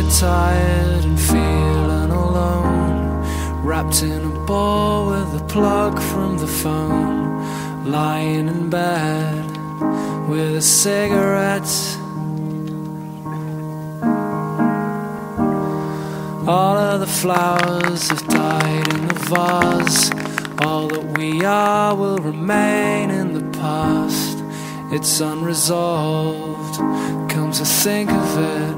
tired and feeling alone, wrapped in a ball with a plug from the phone, lying in bed with a cigarette. All of the flowers have died in the vase. All that we are will remain in the past. It's unresolved, come to think of it.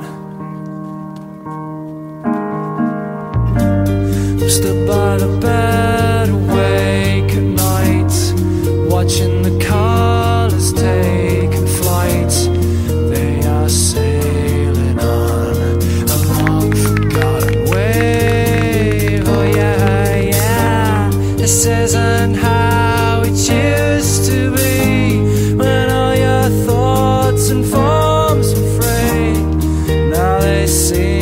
I'm stood by the bed, awake at night, watching the colours taking flight. They are sailing on a long forgotten wave. Oh yeah, yeah. This isn't how it used to be, when all your thoughts and forms were free. Now they seem